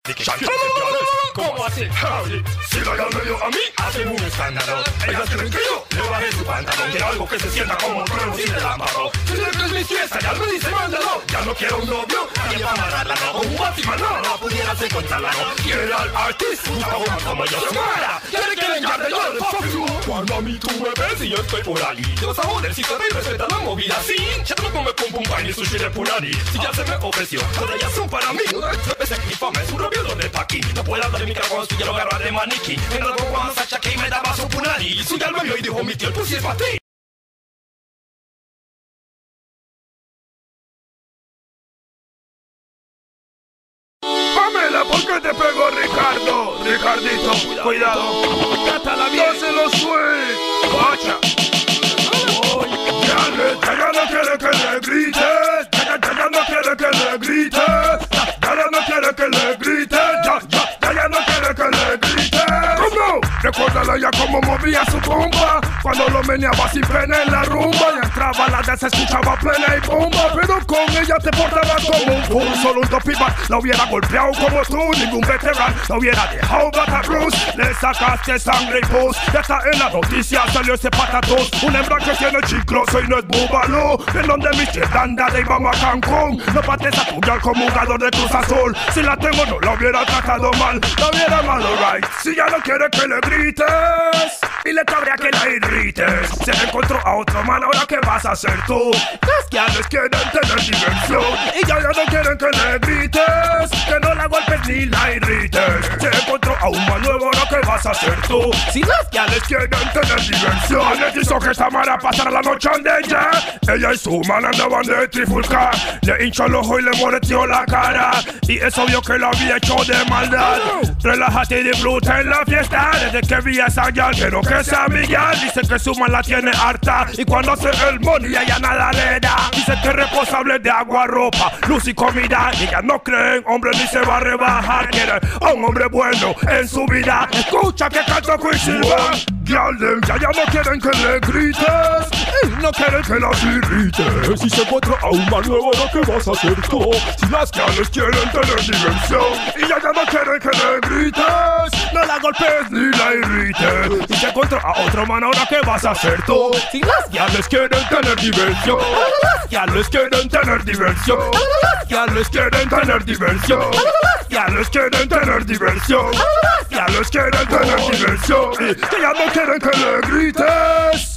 ¿Cómo así? Si la llamo yo a mí, hacen un escándalo. Ellas creen que yo le bajé su pantalón. Quiero algo que se sienta como un trueno sin relámpago. Si le crees mi fiesta, ya me dice mándalo. Ya no quiero un novio, nadie va a amarrarla, no. Con un Batman no pudieras encontrarla, no. Quiero al artista, una woman como yo. Mara, quiere que vengarme yo del fuck you. Cuando a mí tú me ves y yo estoy por ahí, te vas a joder si te respeta la movida. Sí, ya no come pum pum pan y sushi de punani. Si ya se me ofreció, todas ellas son para mí. Ese infame es un novio donde está aquí. No puede hablar de mi caracol si ya lo agarra de maniquí. En el cuando Sacha que me daba su punani. Y su ya me vio y dijo mi tío, el pussy es para ti. Pamela, ¿por qué te pegó Ricardo? Ricardito, cuidado. Gátala bien. No se lo suelte. Guacha. Ya no quiere que le grites. Ya no quiere que le grites. Ya no quiere que le grites. Ya no quiere que le grites. ¿Cómo? Recuérdala ya cómo movía su bomba cuando lo meneaba sin pena en la rumba. Y entraba la de se escuchaba plena y bomba. Pero con ella te portabas como un fool. Solo un topibar la hubiera golpeado como tú. Ningún veterano la hubiera dejado batar Bruce. Le sacaste sangre y pus. Ya está en la noticia, salió ese patatús. Un hembra que tiene chicloso y no es búbalo. En donde mis pies anda de vamos a Cancún. No pates a puñal como un jugador de Cruz Azul. Si la tengo no la hubiera tratado mal. La hubiera malo right. Si ya no quiere que le grites y le cabrea que la irrites. Se encontró a otro man, ahora ¿qué vas a hacer tú? Las que les quieren tener diversión y ya no quieren que le grites, que no la golpes ni la irrites. Se encontró a un man nuevo, ahora ¿qué vas a hacer tú? Si las que les quieren tener diversión, les hizo que esta mara pasara la noche en ella. Ella y su man andaban de trifulcar. Le hinchó el ojo y le moreteó la cara. Y es obvio que lo había hecho de maldad. Relájate y disfruta en la fiesta. Desde que vi a esa gal, quiero que sea mi gal. Dice que su man la tiene harta y cuando hace el money ella nada le da. Dice que es responsable de agua, ropa, luz y comida. Y ella no cree en hombre ni se va a rebajar. Quiere a un hombre bueno en su vida. Escucha que canto Quicksilver. Girl, them ya no quieren que le grites y no quieren que las irrites. Si se encuentra a un man nuevo, ¿qué vas a hacer tú? Si las gales quieren tener diversión y ya no quieren que le grites, no la golpes ni la irrites. Si se encuentra a otro man, ahora ¿qué vas a hacer tú? Si las gales quieren tener diversión, las gales quieren tener diversión, las gales quieren tener diversión, las gales quieren tener diversión, las gales quieren tener diversión y que ya no quieren que le grites.